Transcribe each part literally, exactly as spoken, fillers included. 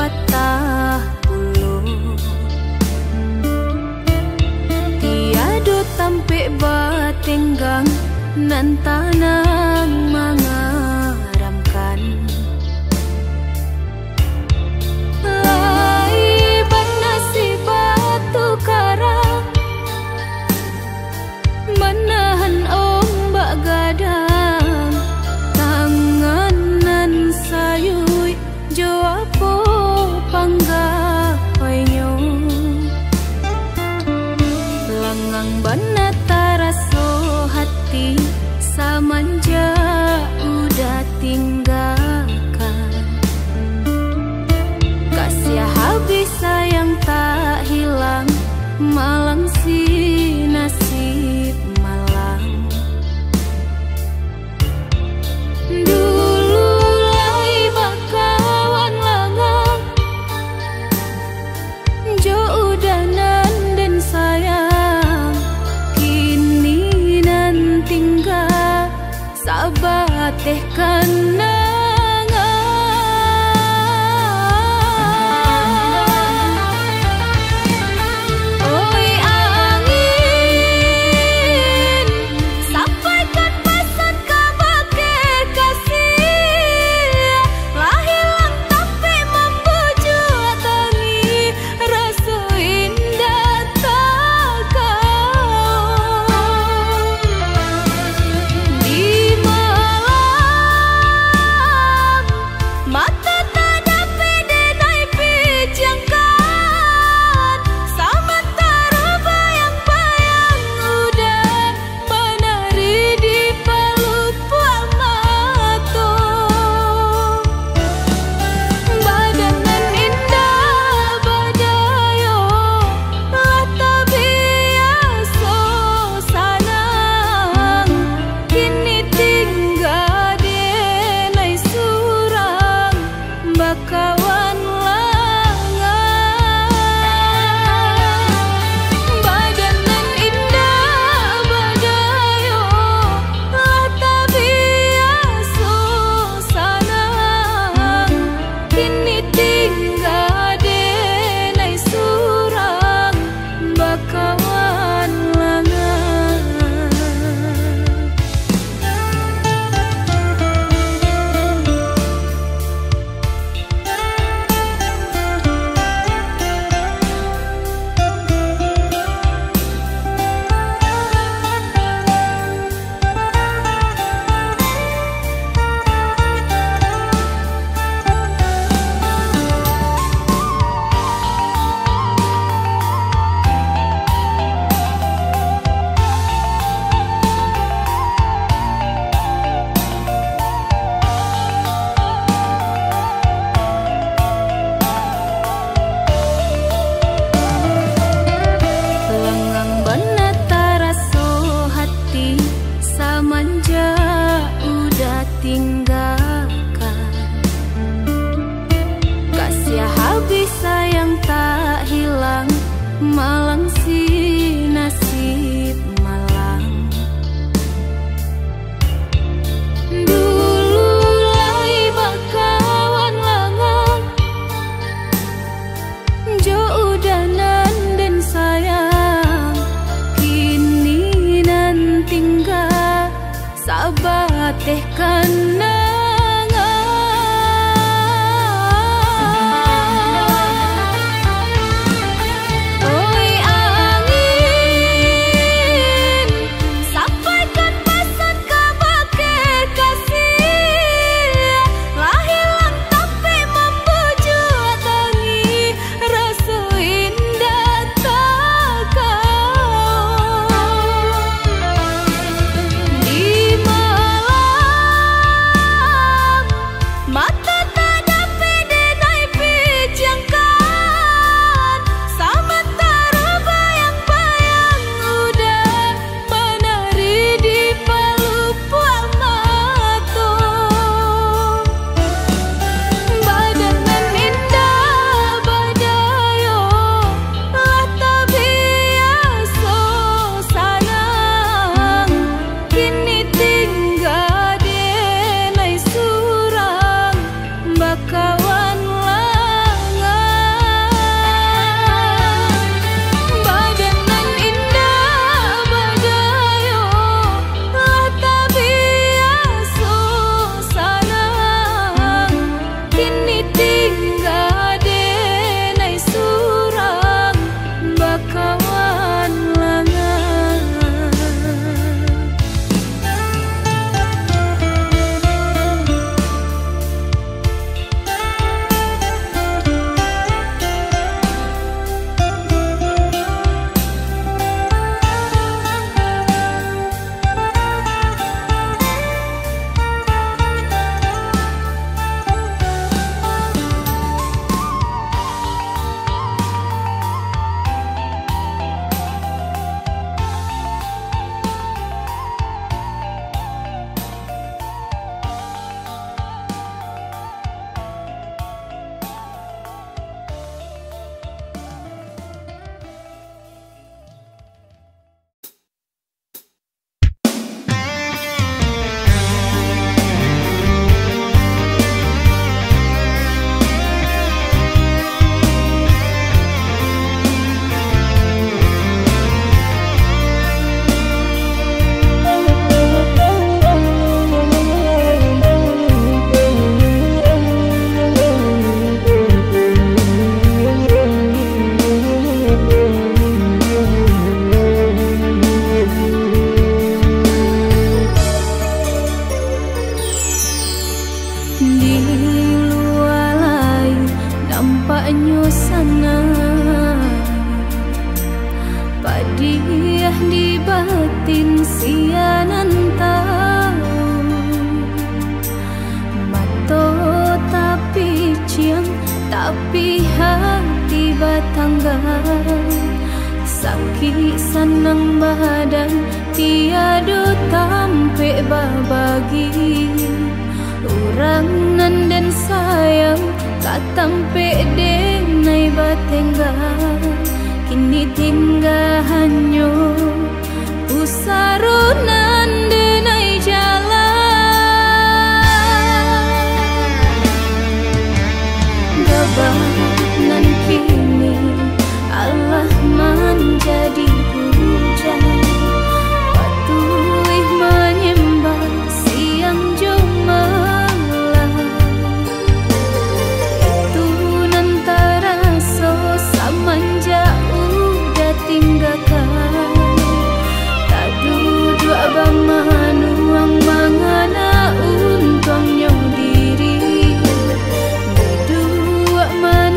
patah ulu. Tiado tampe batenggang nan tanang mangaramkan. Lai banasi batu karang menahan ombak gadang. Tanganan sayui joapo panggawainyo. Langang bana taraso hati samanja udah tinggalkan. Kasih habis sayang tak hilang, malang si nasib malang. Dulu lai bakawan langang, jo udanan dan sayang. Kini nan tinggal sabat teh kana. Malang si nasib malang. Dulu lai bakawan langang, jo udanan dan sayang. Kini nan tinggal sabat teh kana. Oh tapi hati batanggan sakit senang badan tiada tampe babagi urangan dan sayang tak tampe denai batenggan kini tinggal hanya usarunan denai jalan gabanan kini Allah menjadi hujan patuih menyembah siang jumalah itu nantara so samanja udah tinggalkan tak duduk abamanuang mangana untungnya diri duduk man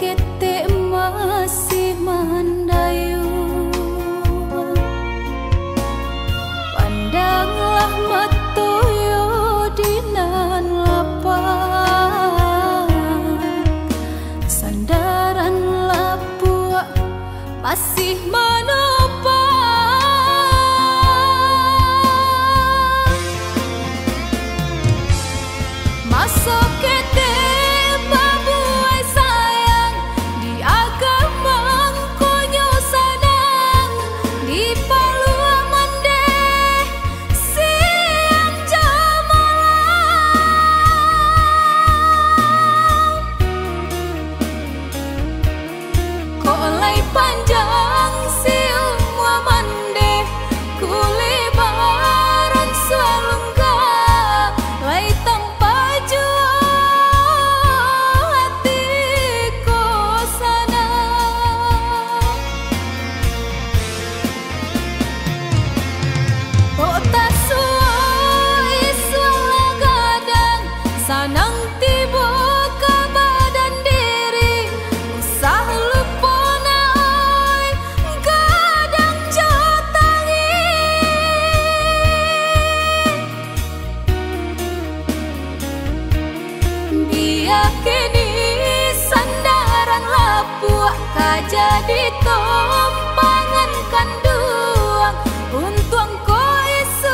ketek masih mandayu. Pandanglah matoyo dinan lapang, sandaran lapua masih menopang. Masuk kete babuai sayang, di agamang konyo sanang, di palua mande siang jamalang. Kolai panjang siumwa mande, kulebaran swalungga, lai tanpa sanang tibo ke badan diri, usah lupona oi gadang jotangi. Biak kini sandaran lapua kajadi tompangan kanduang, untuang ko Yesus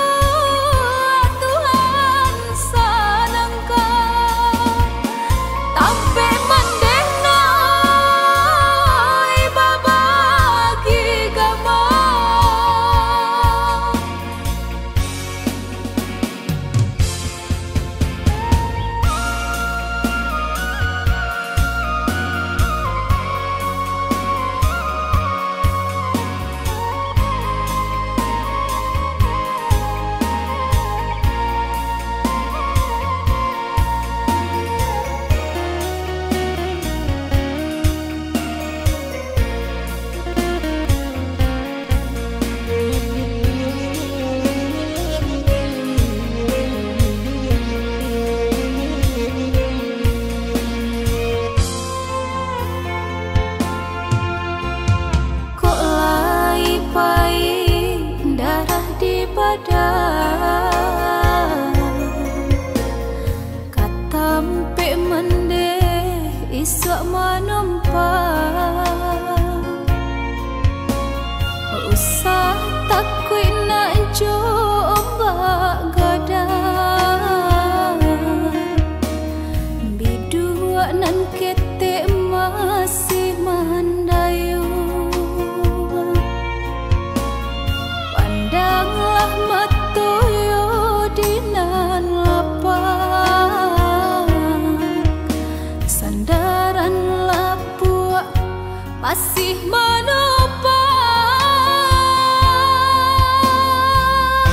katampe mende isok manumpang, usah takut nak coba gadang, bidua nan ketek masih mandayu. Pandanglah matoyo dinan lapang, sandaran lapua masih menopang.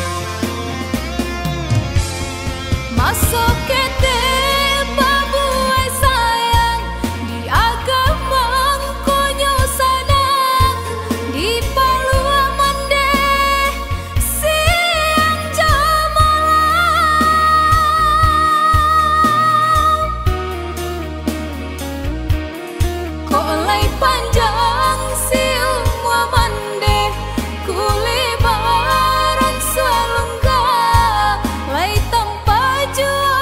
Masuk kete babuai sayang, di agamang konyo sanang, di palua mande siang jamalang. Kolai panjang siumwa mande, kulebaran swalungga, lai tanpa jua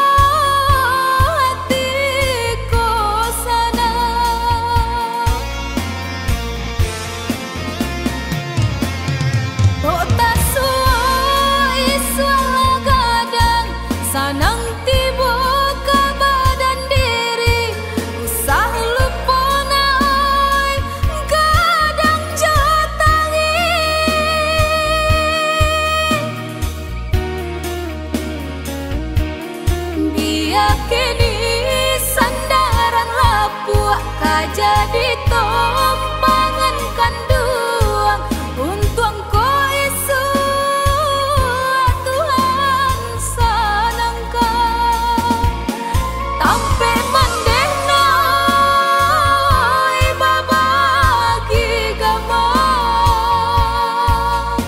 hatiku sana. Kota suai suala gadang, sanang tibo ke badan diri, usah lupona oi gadang jotangi. Biak kini sandaran lapua kajadi tompangan kanduang, untuang ko Yesus Tuhan sanangka. Tampe mandehna oi babagi gamang.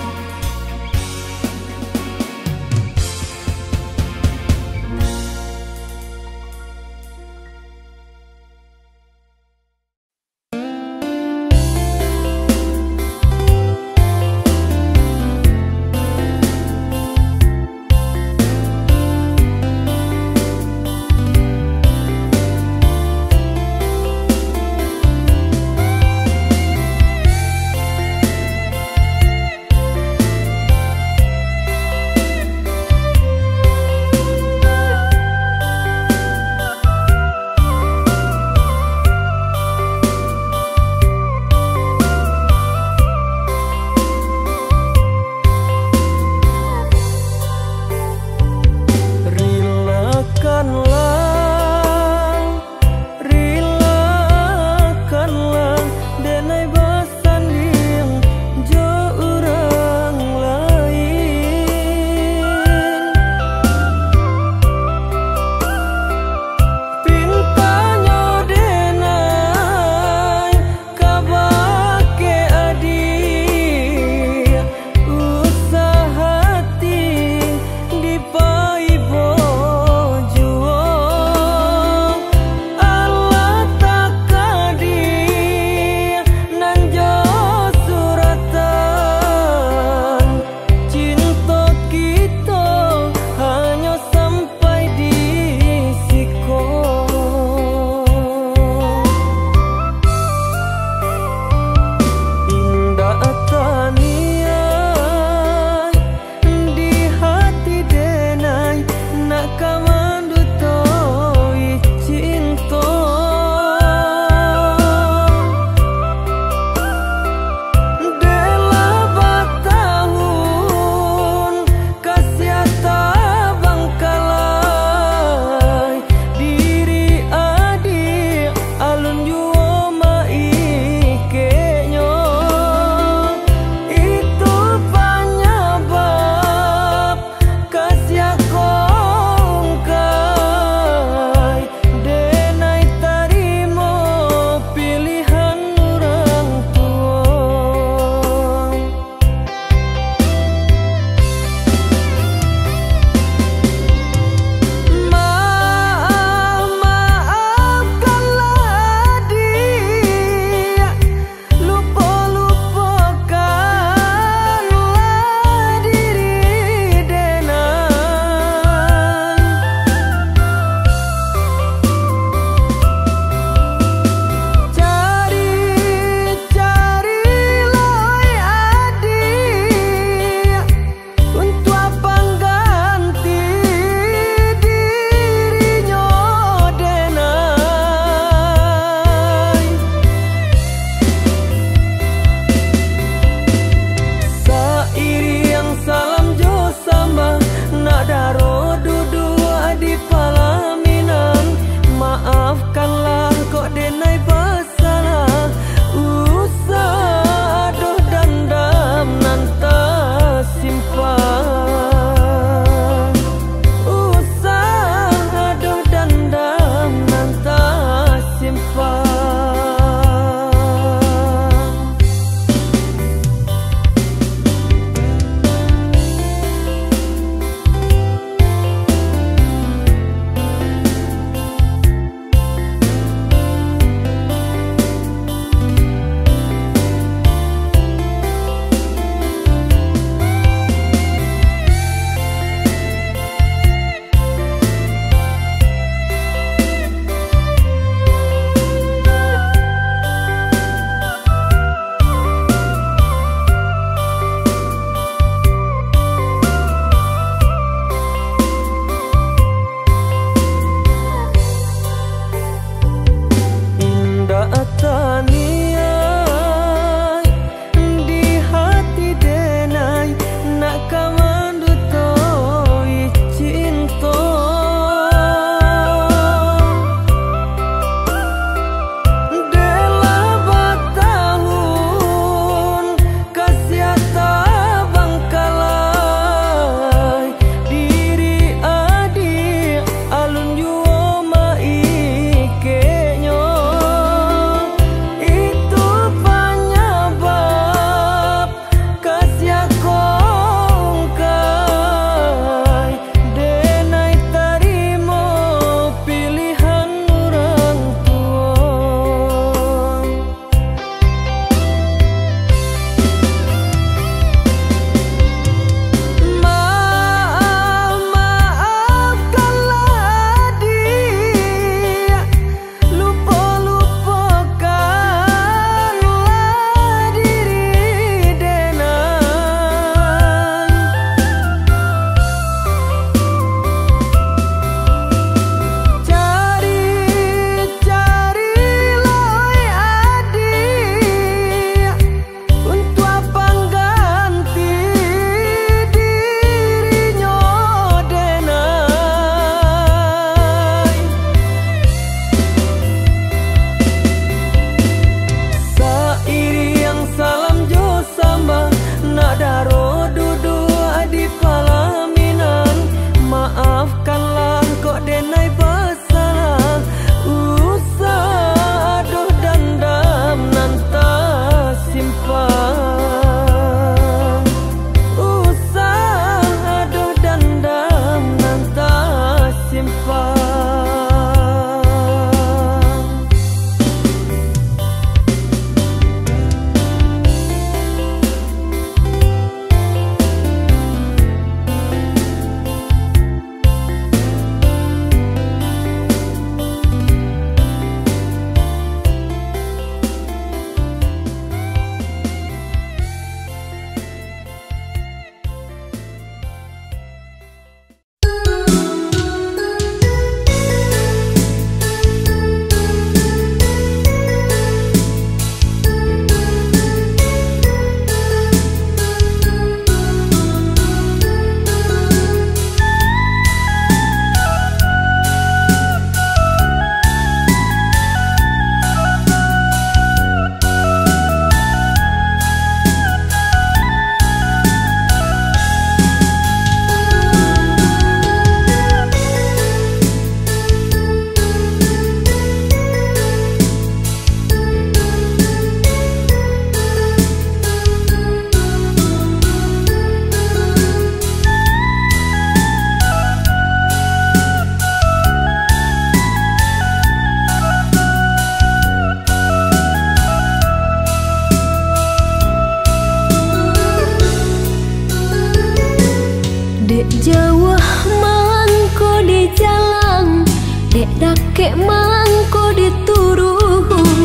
Dake mangko dituru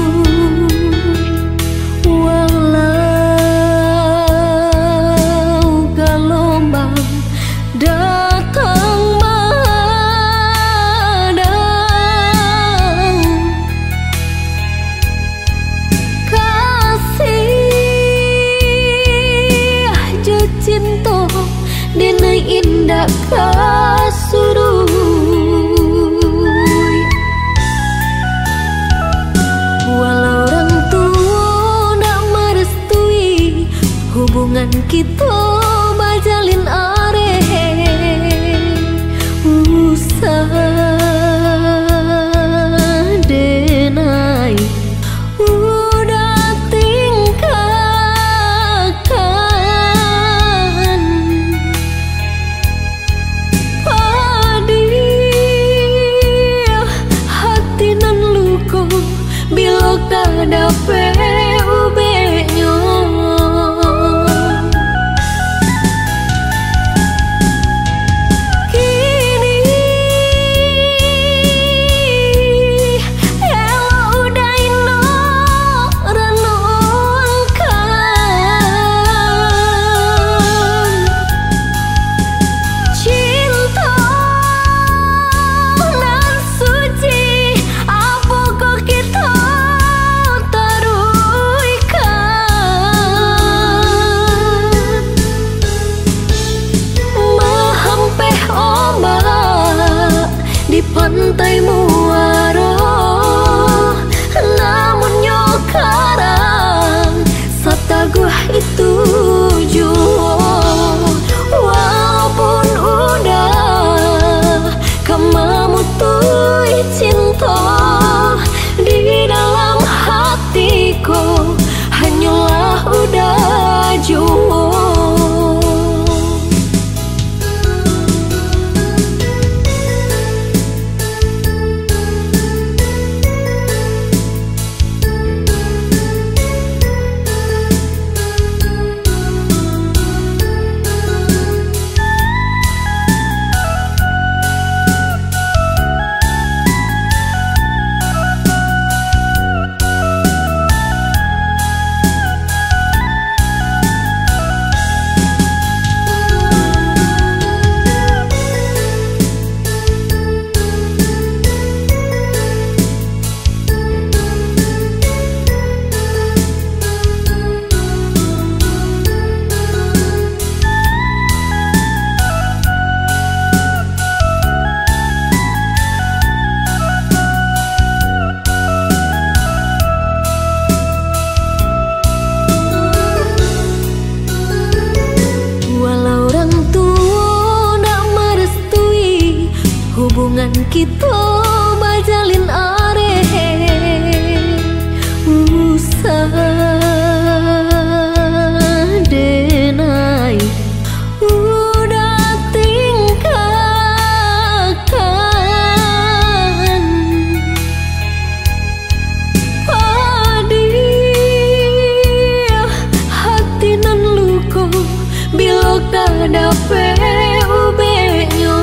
walau gelombang datang madang kasih aja cinta denai indah kasuruh hubungan kita bajalin are usah denai udah tinggalkan padi hati nan luko bila kada pe ubenyo dape ubenyo.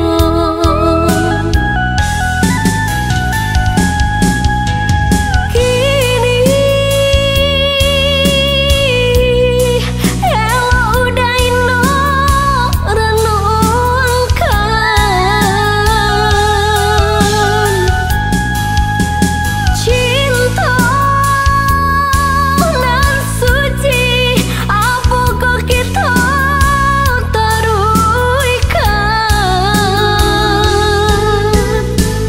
Kini elo udah ino renungkan cinta nan suci, apa kok kita taruhkan.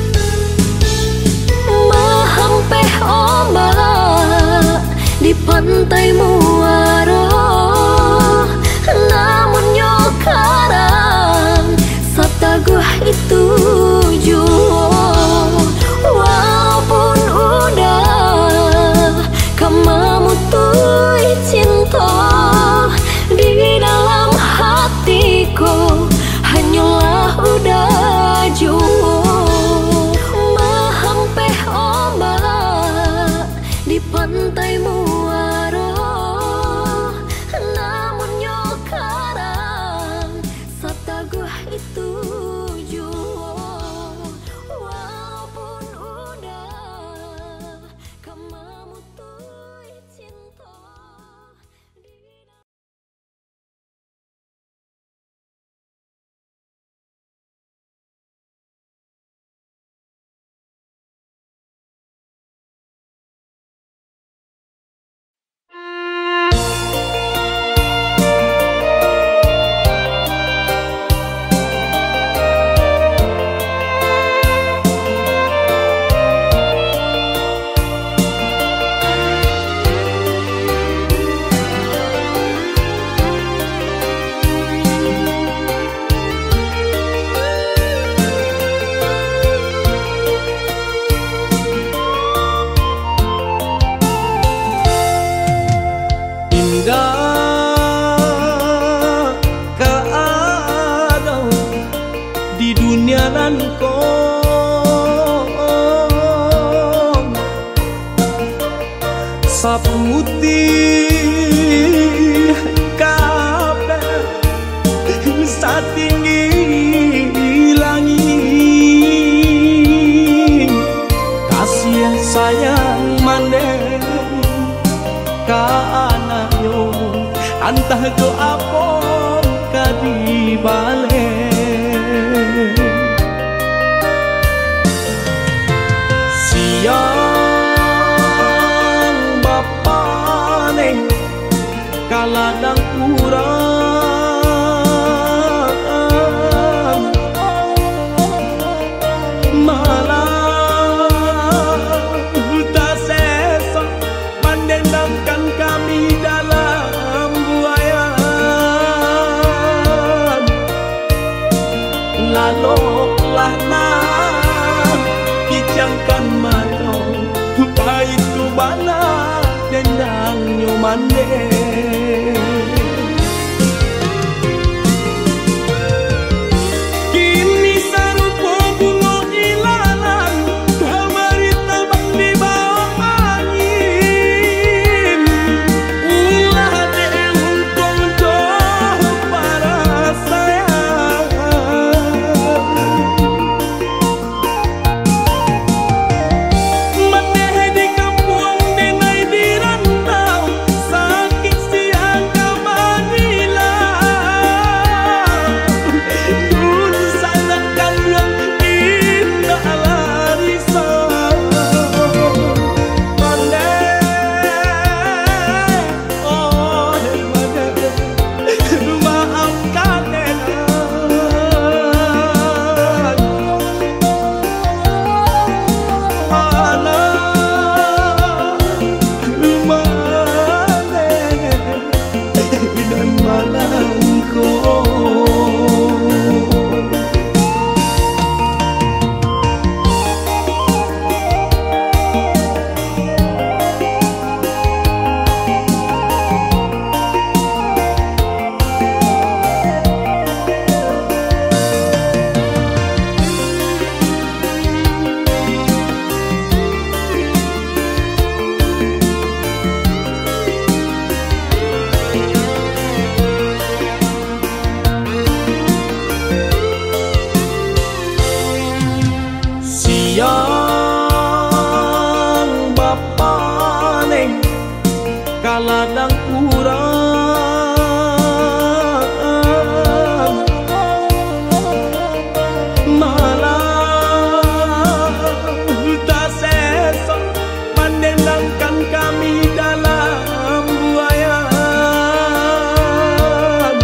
Mahampeh ombak di pantai muaro, namun nyokarang sataguh itu juo. Walaupun udah kemamutui cinta di dalam hatiku, hanyalah udah juo. Mahampeh ombak di pantai muaro, namun nyokarang sataguh itu juo. Walaupun udah kemamutui cinta. Indah keadaan di dunia nan kong saputih kabeh satinggi langit. Kasih sayang mandeh ka anaknya antah ke apon ka di balik. Siang bapa neng kaladang urang malah tak sesa mendendamkan kami dalam buayan. Laloklah nah kijangkan mata baik tu bana dendang nyomande. Kini sarupo bunga ilalang kamari terbang di bawah angin. Ulah deh untung jauh para sayang. Maneh di kampung denai di rantau, saking ladang urang malah tak sesok menendangkan kami dalam buayan.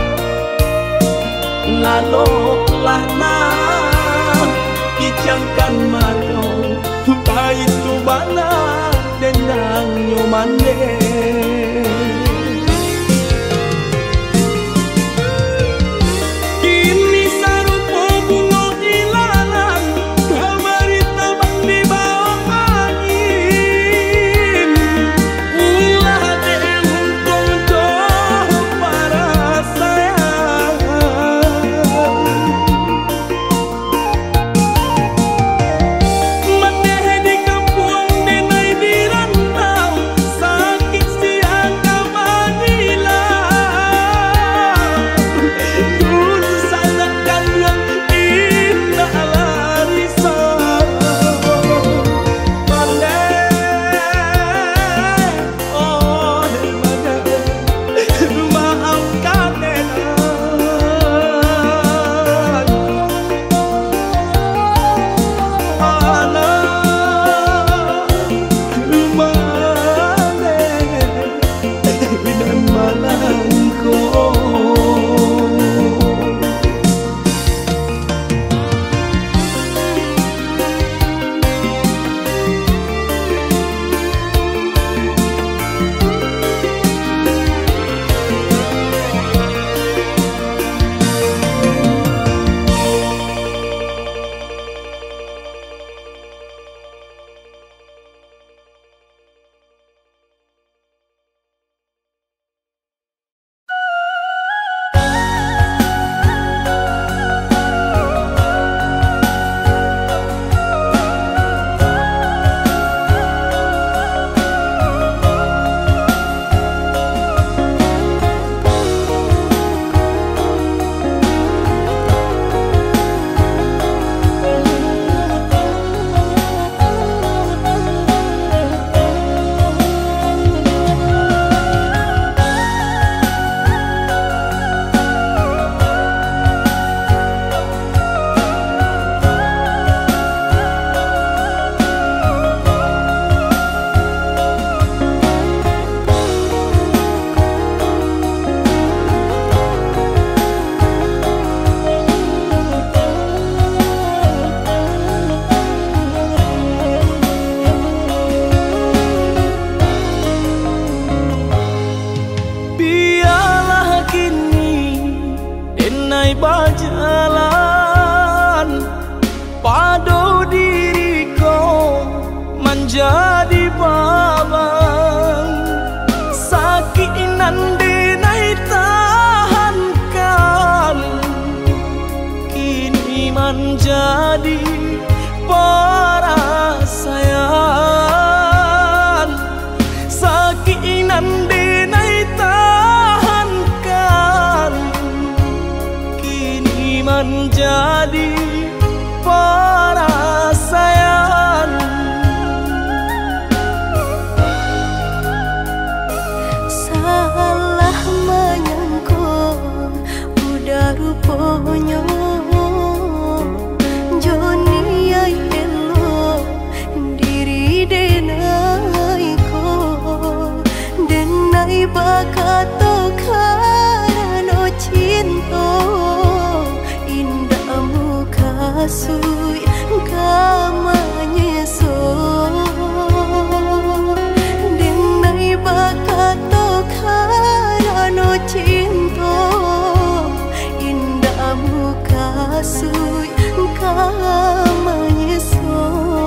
Laloklah nah kicangkan mato itu bana dendang nyomande. Kini sarupo bunga ilalang kamari tabang di bawah angin. Ulah deh untung jauh para sayang. Meneh di kampung denai di rantau sakit siang kamanilah. Dulu sangatkan yang indah larisau. Pandai oh mana maafkan enak anak kemana dan malangko. Biarlah kini denai berjalan padu diriku menjadi babang. Sakit nan denai tahankan kini menjadi perasaan. Sakit nan denai tahankan kini menjadi perasaan. Salah menyangka udah rupanya Joni ay elo diri denai ko denai bakato karano cinta indah muka sui kamanya so denai bakato karano cinta indah muka sui kamanya so.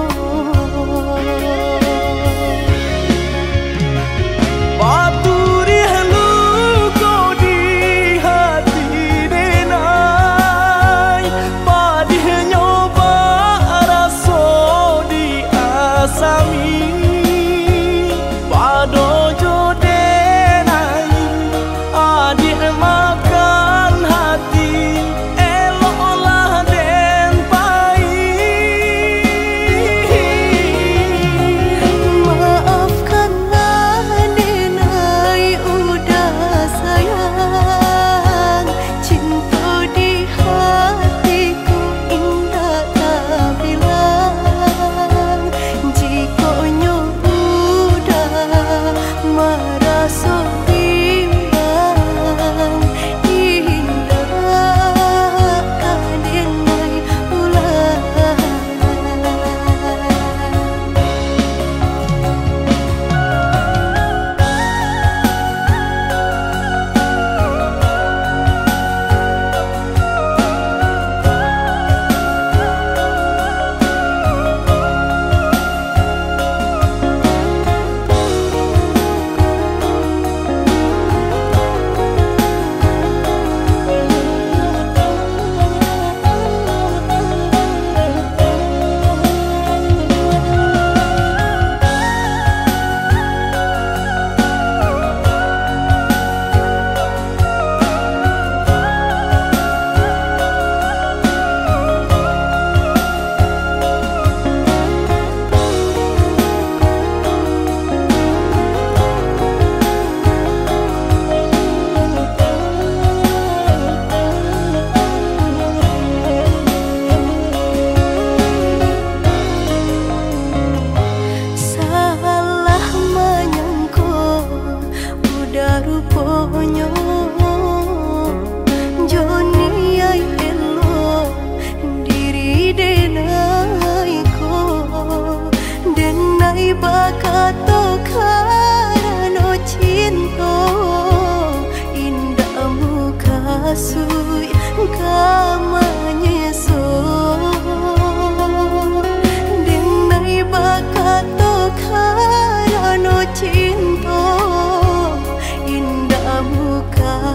Paturi halu kau di hati denai padih nyoba raso di asa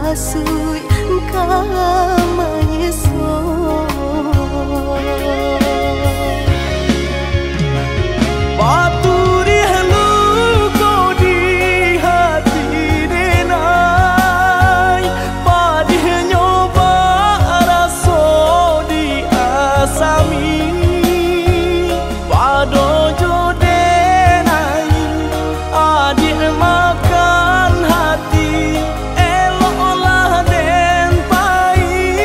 kasui kamanya so Paturi halu ko di hati denai Padih nyoba raso di asami Pado jodenai adik makan hati elok olah den pai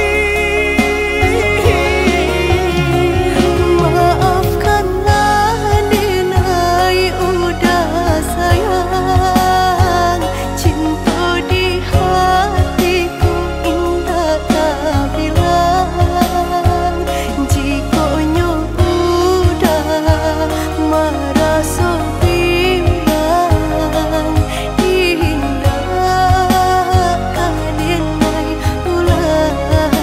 Maafkanlah denai udah sayang Cinta di hatiku indah tak bilang Jika nyo udah marah so bimbang Indah denai ulang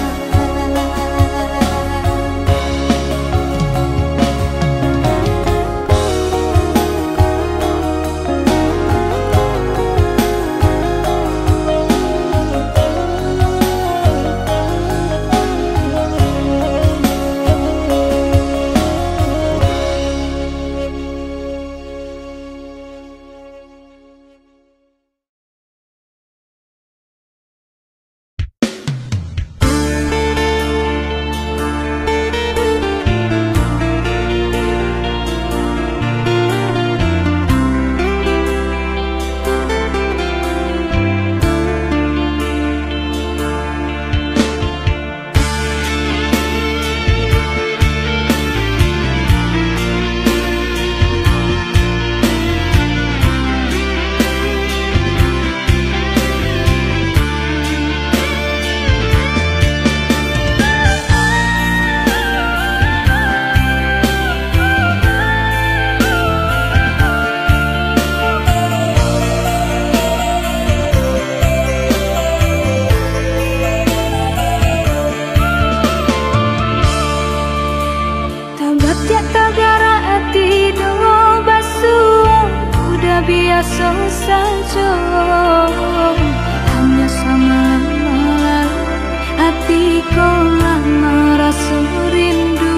Tabat tagara hati do basuh Udah biasa saja Hanya sama malam hatiku lama rasa rindu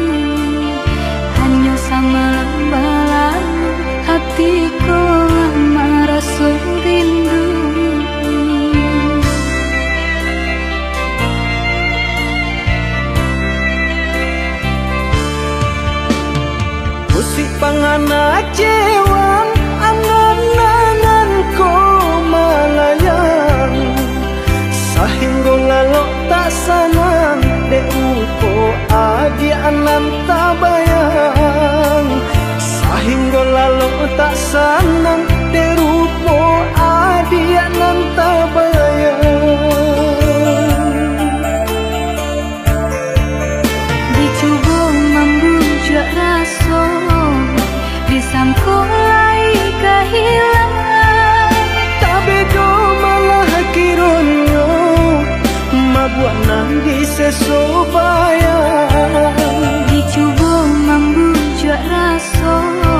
Hanya sama malam hatiku lama rasa rindu Musik pangana cewang angan-angan ko malayang Sahinggo lalok tak sanang de upo adi anan tabayang Sahinggo lalok tak sanang de rupo adi anan tabayang Dicoba membujuk rasa disangkulai kehilangan Tapi do malah kironyo mabuan nangis sesobayang Dicoba membujuk rasa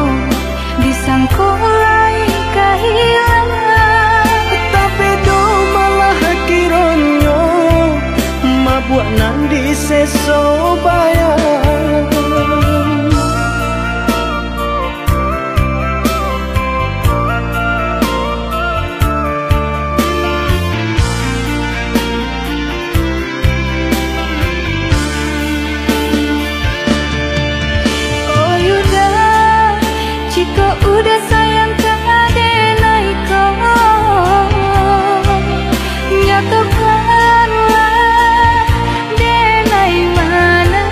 disangkulai kehilangan Tapi do malah kironyo mabuan nangis sesobayang Udah sayang denai kau Nyatakanlah denai mana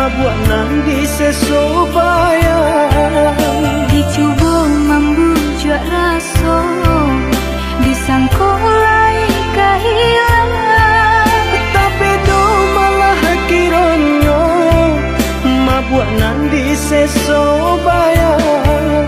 mabuk nanti sesobayang. Dicoba membujuk rasa disangkulai kehilangan, tapi do malah kiranya mabuk nanti sesobayang.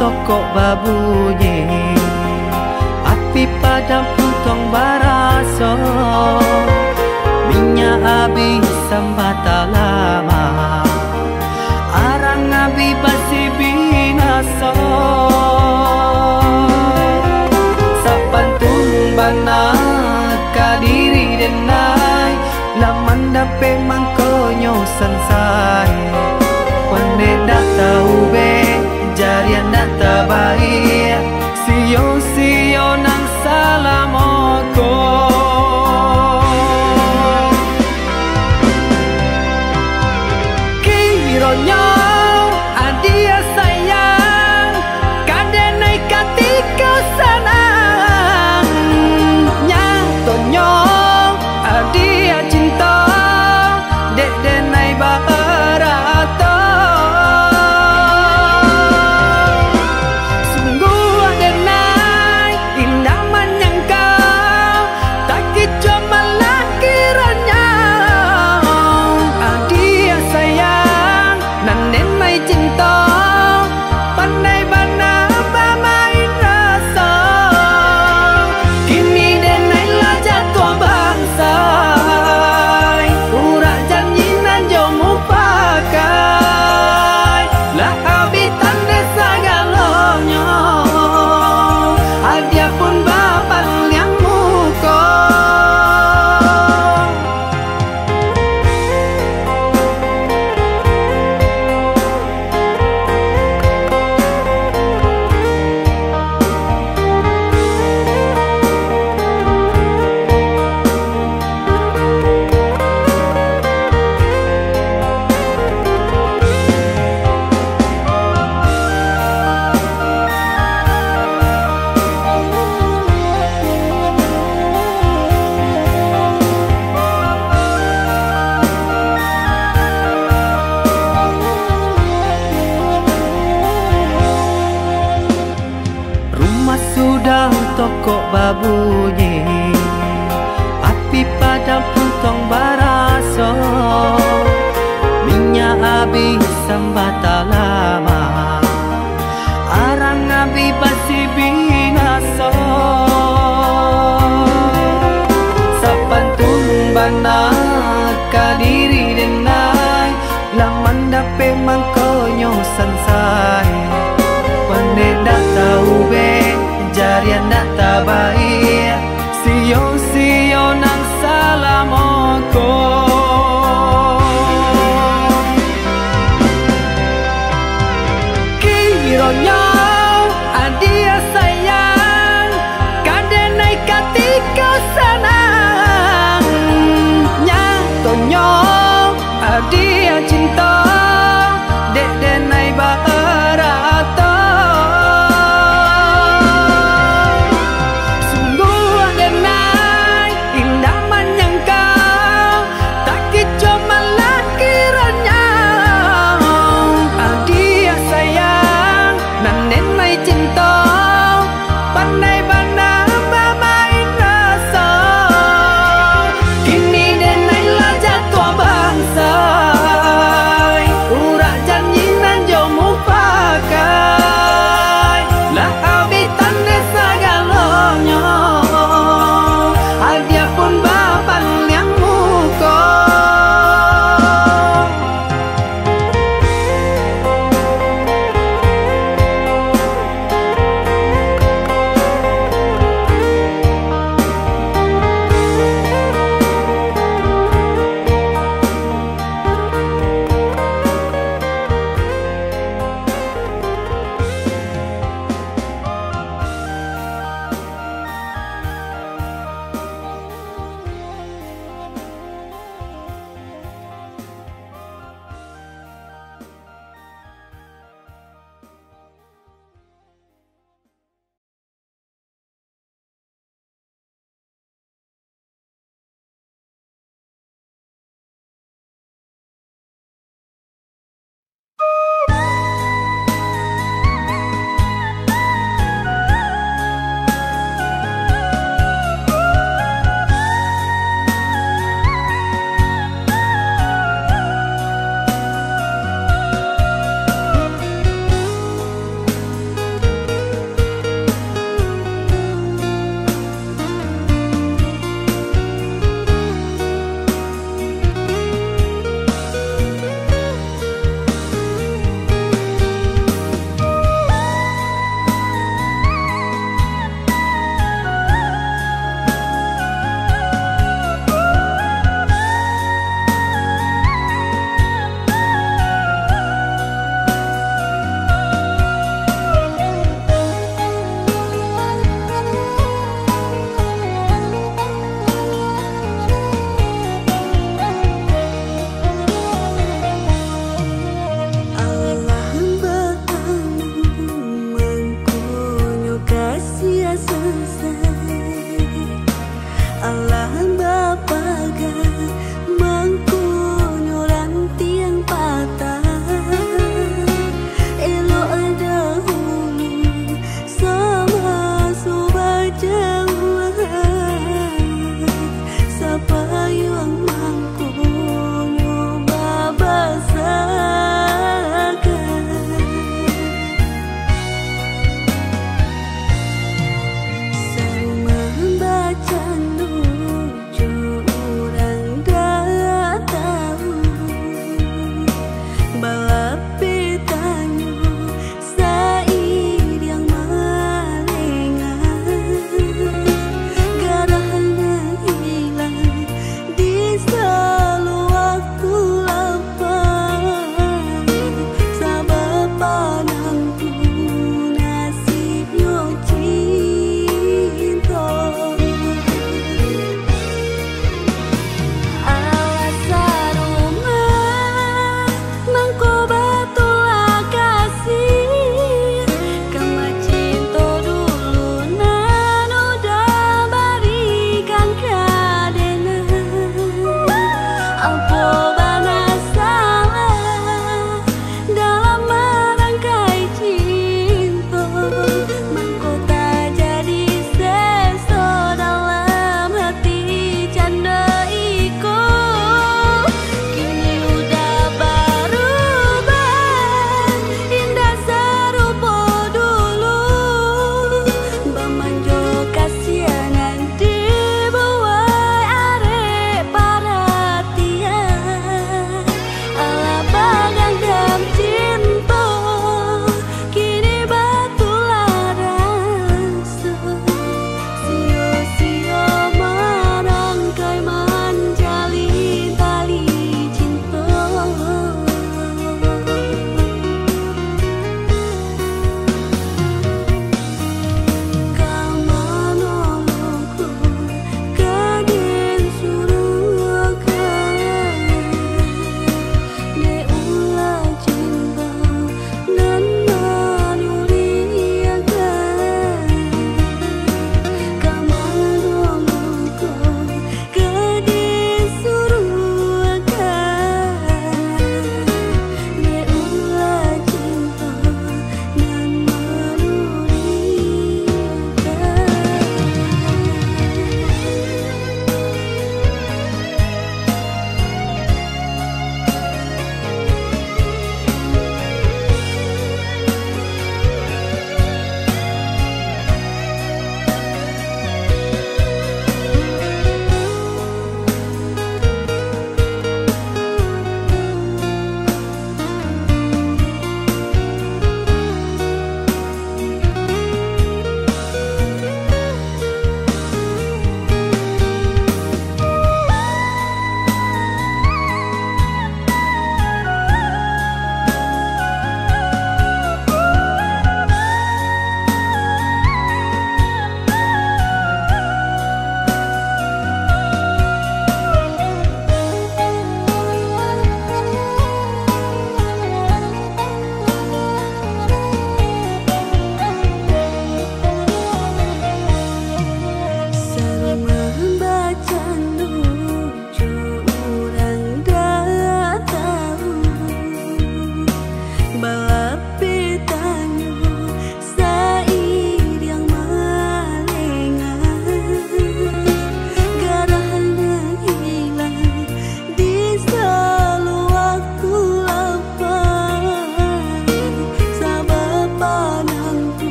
toko babunyi, api padam puntong baraso, minyak habis sambata lama, arang abi basi binaso. Sapantun bana kadiri denai, laman dape mangkonyo sansai. Pandai dah tahu be, jarian dah terbaik, sio-sio nang salamoko. Kironyo adia sayang, kadenai katika sanang, nyatonyo adia cinta, dek denai barato. Sungguh adenai indah menyangkau, tak kicu malah kiranya. Adia sayang nan denai cinta, pandai bana bermain rasa. Kini denai lah jatuh bangsa, urak janji nan jomu pakai, lah habitan desa galonyo, adia pun bapak yang muko. Rumah sudah toko babunyi, api padam puntong baraso, minyak habis sambata lama, arang abi basi binaso. Sapantun bana kadiri denai, laman dape mangkonyo sansai. Pandai dah tahu be, jarian dah terbaik, sio-sio nang salamoko. Kironyo adia sayang, kadenai katika sanang,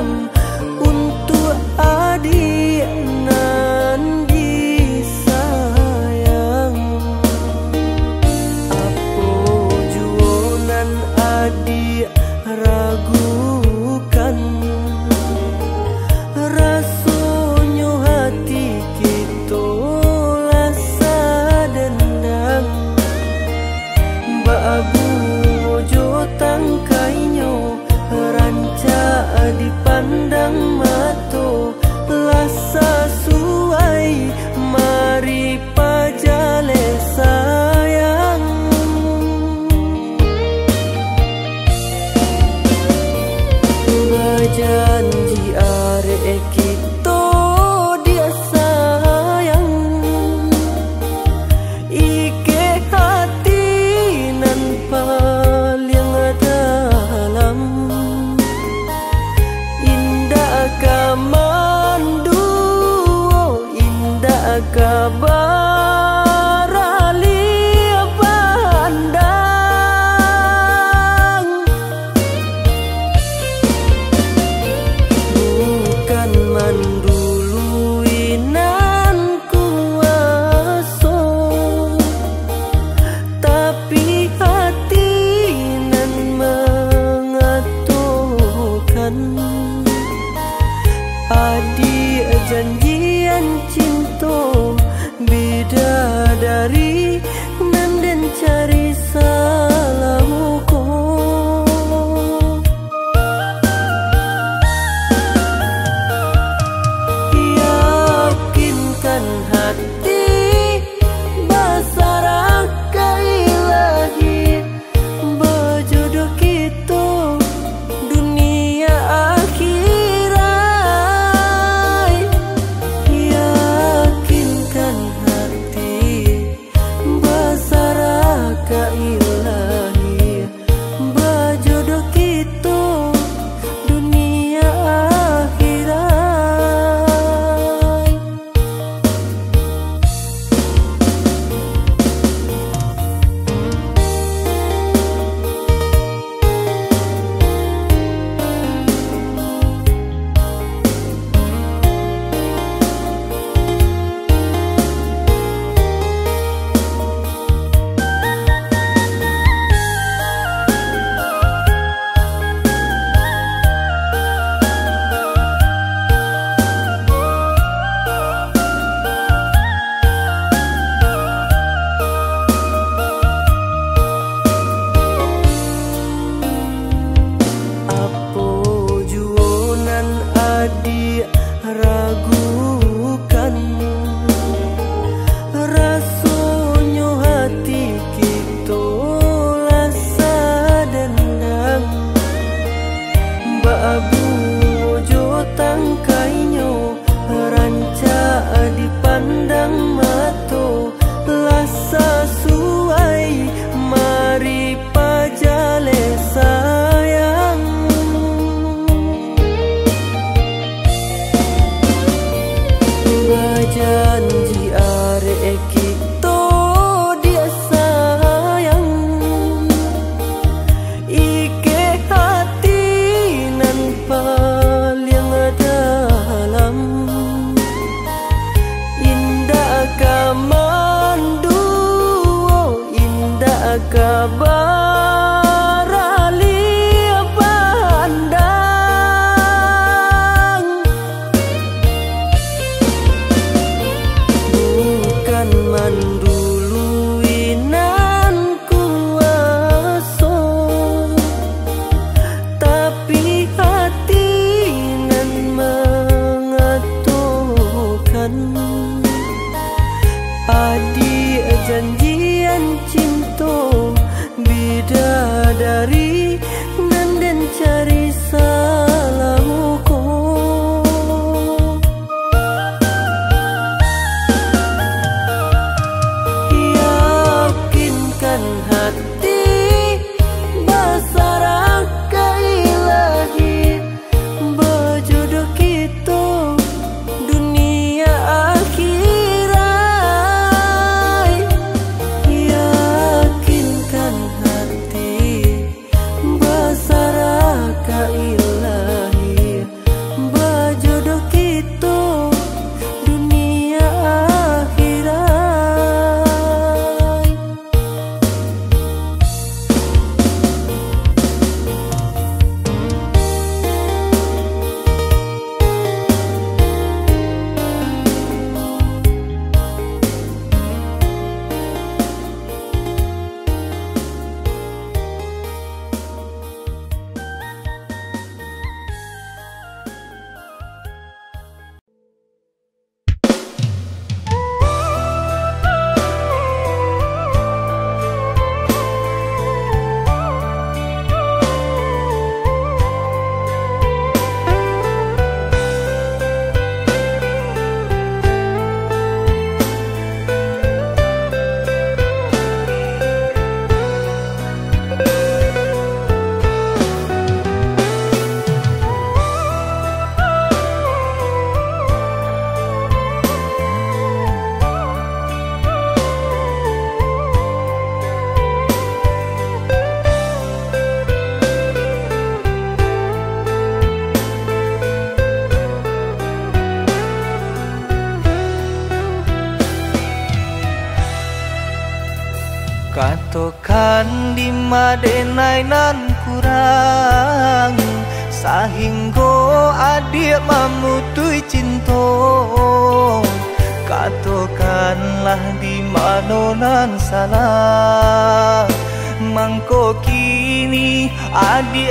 untuk adik nan disayang. Apo juonan adik ragukan, rasonyo hati kita lasa dendam. Mbak Abu ojo tangkainyo ranca dipandang mato lasa suai mari pajale sayang. Bajanji arek kita dia sayang, ike hati nan paling dalam. Indah kamandu, indah kabar alia pandang. Bukan mandului nan kuaso, tapi hati nan mengatukan. Adik janjian cinta bidadari nan den cari salamuko. Yakinkan hati basaraka ilahi, berjodoh kita dunia akhirat. Yakinkan hati basaraka ilahi, berjodoh kita dunia akhirat. Apo juonan adik ragukan, rasonyo hati kita lasa dendam. Mbak Abu ojo tangkainyo ranca dipandang mato lasa suai mari pajale sayang. Bajanji arek kita dia sayang, ike hati nan paling dalam. Katokan di madenai nan kurang sahingga adik mamutui cinta. Katokanlah di mana nan salah, mangko kini adik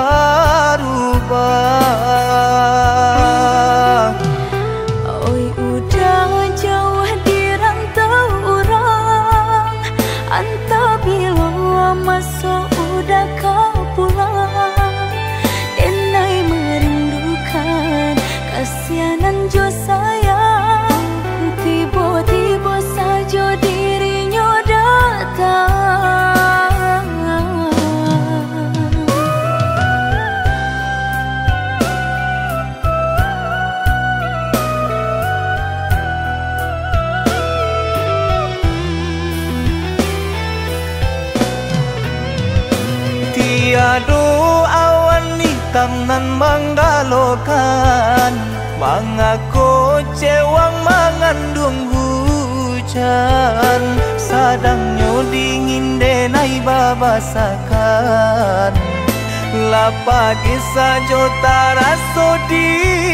berubah. Oi udah jauh di rantau orang, anta bila masuk udah kau pulang. Denai merindukan kasihanan jo sayang, tiba-tiba saja dirinya datang. Tiada awan hitam nan menggalokan, mengaku cewang mengandung hujan. Sadangnya dingin denai babasakan, lapagi saja taraso di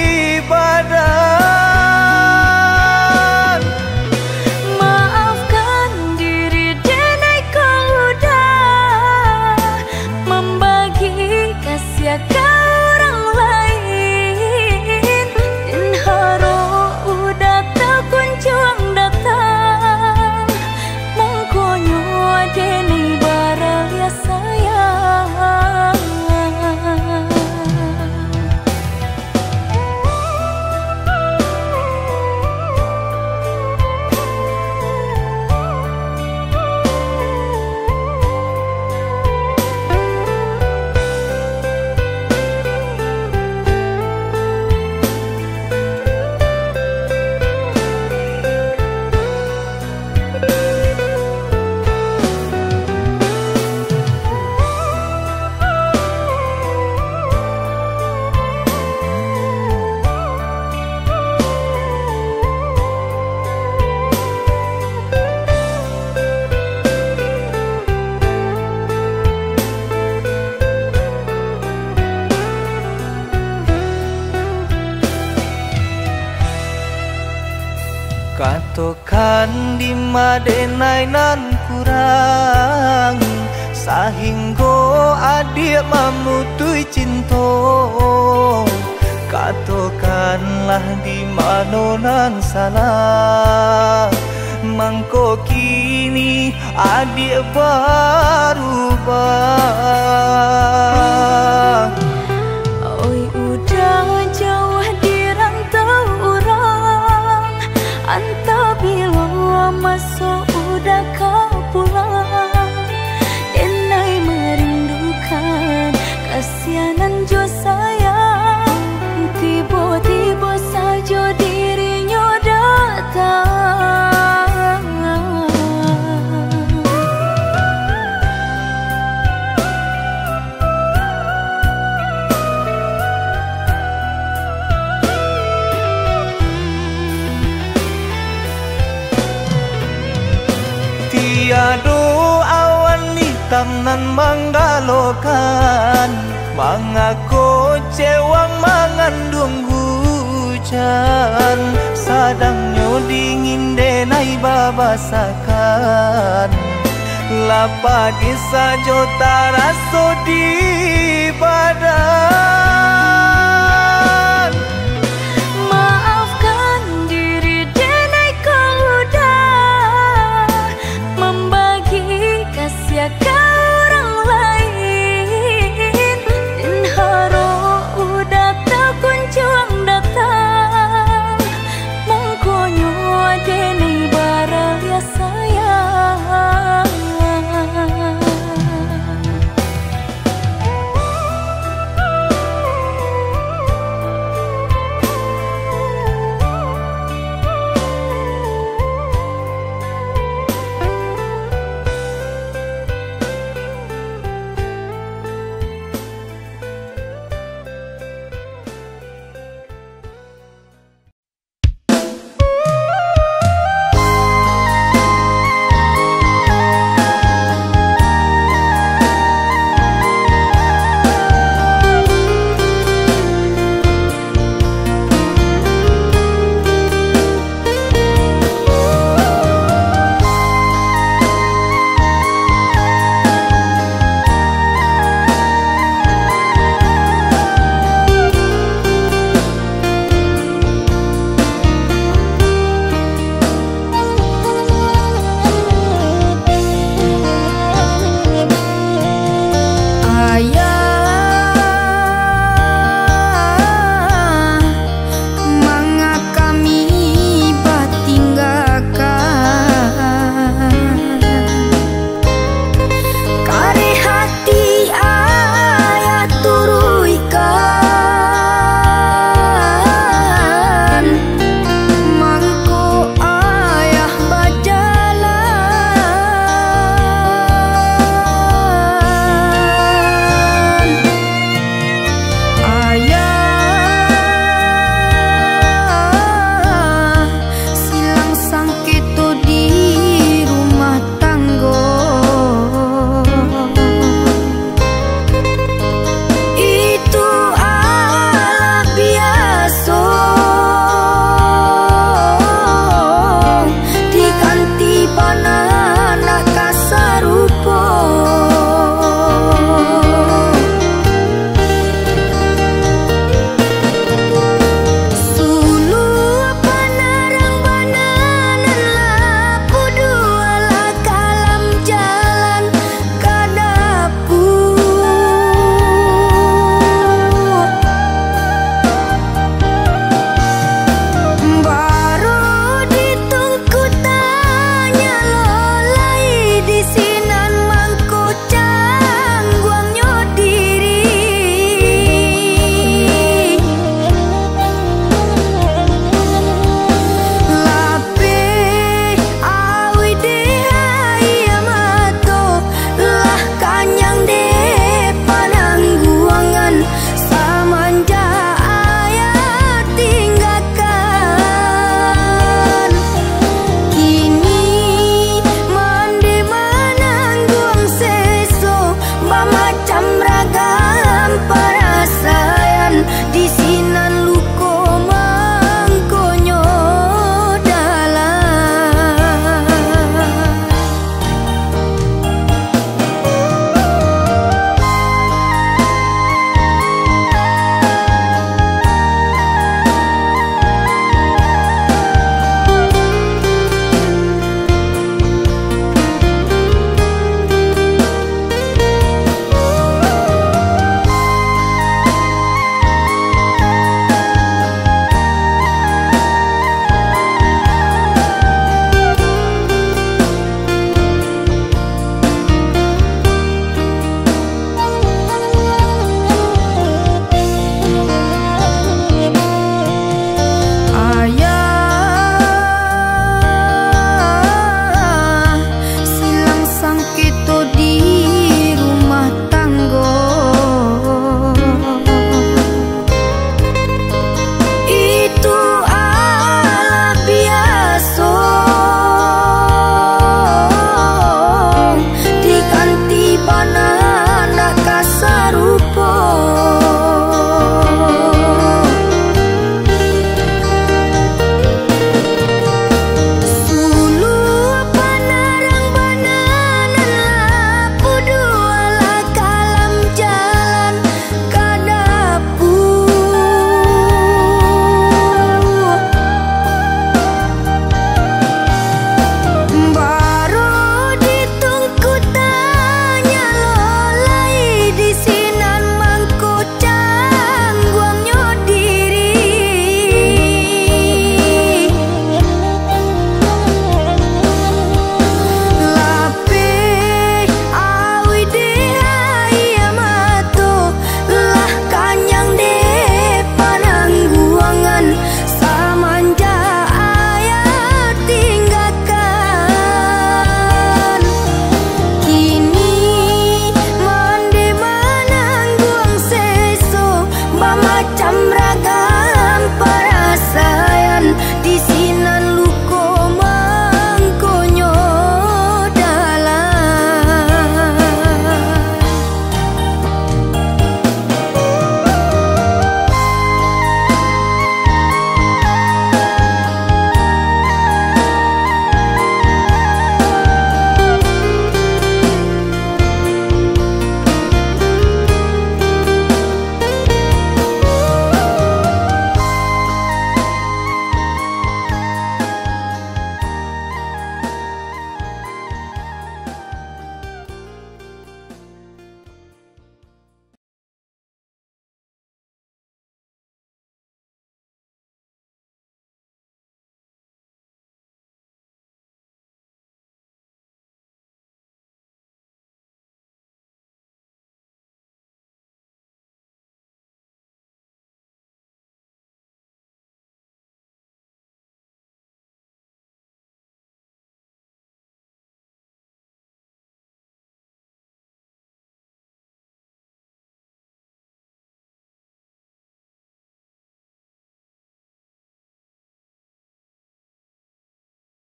badan. Maafkan diri denai kau udah membagi kasih ke orang lain, dan haro udah tak kunjung datang. Mongkonyo denai barang ya sayang. Katokan di madenai nan kurang sahingga adik mamutui cinta. Katokanlah di mana nan salah, mangko kini adik berubah. Oi udah jauh di rantau orang, anta bila masuk udah kau pulang. Denai merindukan kasihanan jo sayang, tiba-tiba saja dirinya datang. Tiada awan hitam nan menggalokan, mengaku cewang mengandung hujan. Sadangnya dingin denai babasakan, lapagi saja taraso di badan.